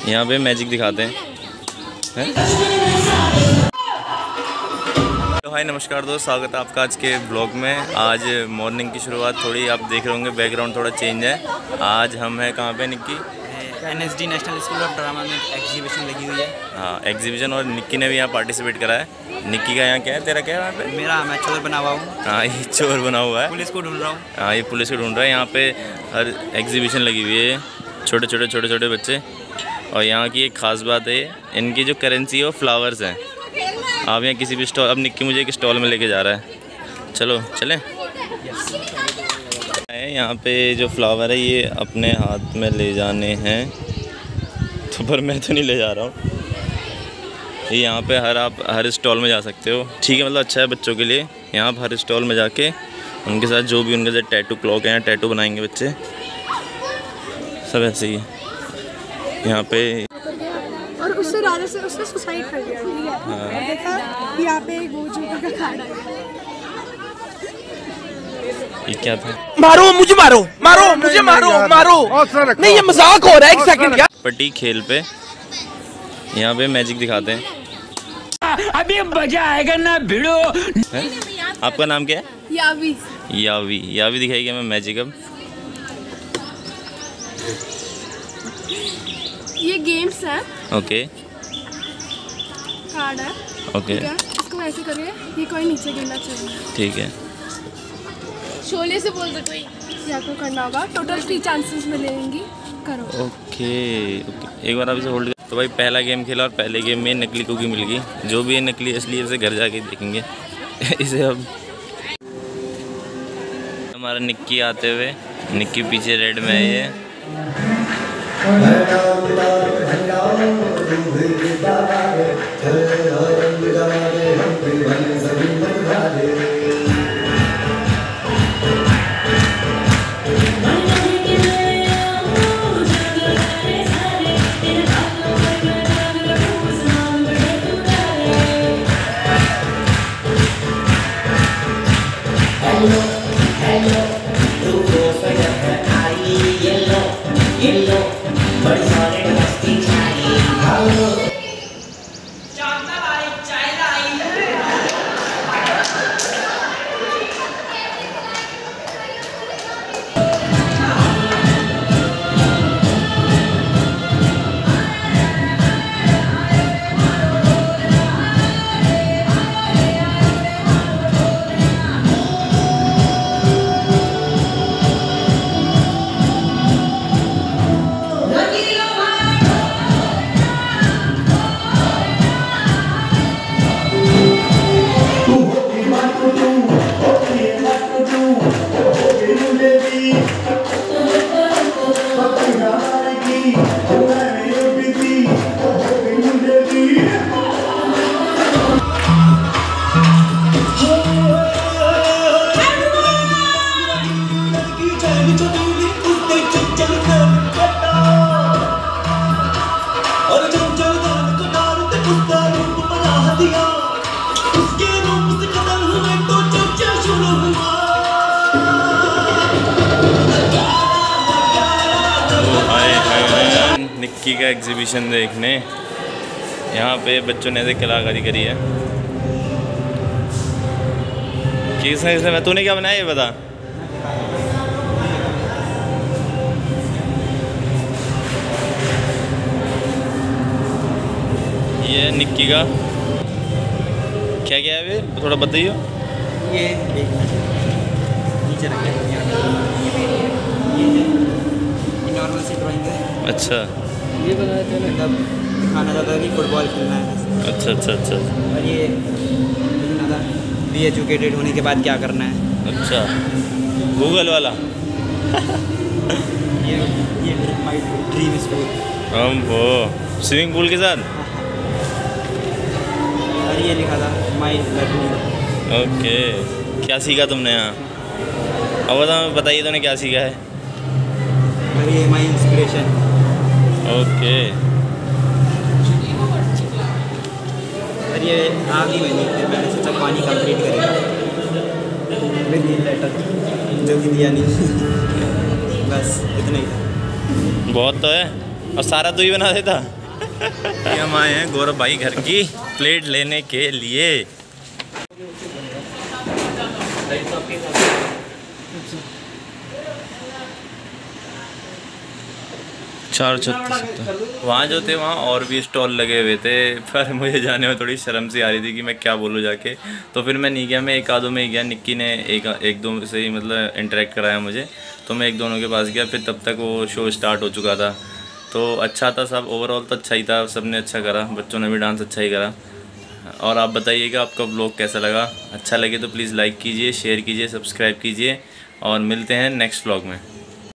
यहाँ पे मैजिक दिखाते हैं। तो हाय नमस्कार दोस्त, स्वागत है आपका आज के ब्लॉग में। आज मॉर्निंग की शुरुआत थोड़ी आप देख रहे होंगे, बैकग्राउंड थोड़ा चेंज है। आज हम हैं कहाँ पे Nikki? NSD national school of drama में एग्जीबिशन लगी हुई है। हाँ, एग्जीबिशन, और निक्की ने भी यहाँ पार्टिसिपेट करा है। निक्की का यहाँ क्या है, तेरा क्या है यहाँ पे? मेरा मैं चोर बना हुआ हूँ। हाँ, ये चोर बना हुआ है, पुलिस को ढूंढ रहा हूँ। हाँ, ये पुलिस को ढूंढ रहा है। यहाँ पे हर एग्जीबिशन लगी हुई है, छोटे छोटे बच्चे। और यहाँ की एक ख़ास बात है, इनकी जो करेंसी है वो फ्लावर्स हैं। आप यहाँ किसी भी स्टॉल, अब निक्की मुझे एक स्टॉल में लेके जा रहा है, चलो चलें। यहाँ पे जो फ्लावर है ये अपने हाथ में ले जाने हैं, तो पर मैं तो नहीं ले जा रहा हूँ। ये यहाँ पे आप हर स्टॉल में जा सकते हो, ठीक है, मतलब अच्छा है बच्चों के लिए। यहाँ आप हर स्टॉल में जाके उनके साथ जो भी उनके साथ टैटू क्लॉक हैं, टैटू बनाएंगे बच्चे, सब ऐसे ही यहाँ पे। और उससे राजा से उसने सुसाइड कर लिया, ठीक है। हाँ। और देखा यहाँ पे एक जोकर का खाना है। ये क्या था? मारो मुझे, मारो मुझे, मारो नहीं, ये मजाक हो रहा है। एक सेकंड यार। पट्टी खेल पे यहाँ पे मैजिक दिखाते हैं। अभी मजा आएगा ना भिड़ो। आपका नाम क्या है? यावी। यावी दिखाएगी हमें मैजिक अब। ये गेम्स है। ओके कार्ड है। ओके, ठीक है, इसको ऐसे करिए, ये कोई नीचे गिरना चाहिए। ठीक है। शोले से बोल दो कोई, या तो करना होगा। टोटल 3 चांसेस मिलेंगी, करो। ओके, एक बार आप इसे होल्ड। तो भाई पहला गेम खेला और पहले गेम में नकली कुकी मिल गई। जो भी है नकली असली इसे घर जाके देखेंगे। इसे अब हमारा निक्की आते हुए, निक्की पीछे रेड में है ये। निक्की का एग्जीबिशन देखने यहाँ पे बच्चों ने ऐसे कलाकारी करी है। किसने तूने क्या बनाया ये बता। ये निक्की का क्या क्या है, थोड़ा बताइए। ये नीचे रखे, ये नॉर्मल सी ड्राइंग है। अच्छा, ये बनाया था, मतलब दिखाना चाहता कि फुटबॉल खेलना है। अच्छा। और ये लिखना था बी एजुकेटेड होने के बाद क्या करना है। अच्छा, गूगल वाला। ये माय ड्रीम स्कूल, हम वो स्विमिंग पूल के साथ। और ये लिखा था माय लर्निंग। ओके, क्या सीखा तुमने यहाँ? अब बताइए तुमने क्या सीखा है। और ये माय इंस्पिरेशन। ओके, और ये आ गई मैंने, फिर मैंने सोचा पानी कंप्लीट करेगा विद लेटर, जो कि दिया नहीं। बस इतना ही। बहुत तो है। और सारा तू ही बना देता। हम आए हैं गौरव भाई घर की प्लेट लेने के लिए। 436 वहाँ जो थे वहाँ और भी स्टॉल लगे हुए थे, पर मुझे जाने में थोड़ी शर्म सी आ रही थी कि मैं क्या बोलूँ जाके, तो फिर मैं नहीं गया। मैं एक आधों में ही गया, निक्की ने एक दो से ही मतलब इंटरेक्ट कराया मुझे, तो मैं एक दोनों के पास गया। फिर तब तक वो शो स्टार्ट हो चुका था, तो अच्छा था सब। ओवरऑल तो अच्छा ही था, सब ने अच्छा करा, बच्चों ने भी डांस अच्छा ही करा। और आप बताइएगा आपका व्लॉग कैसा लगा। अच्छा लगे तो प्लीज़ लाइक कीजिए, शेयर कीजिए, सब्सक्राइब कीजिए और मिलते हैं नेक्स्ट व्लॉग में।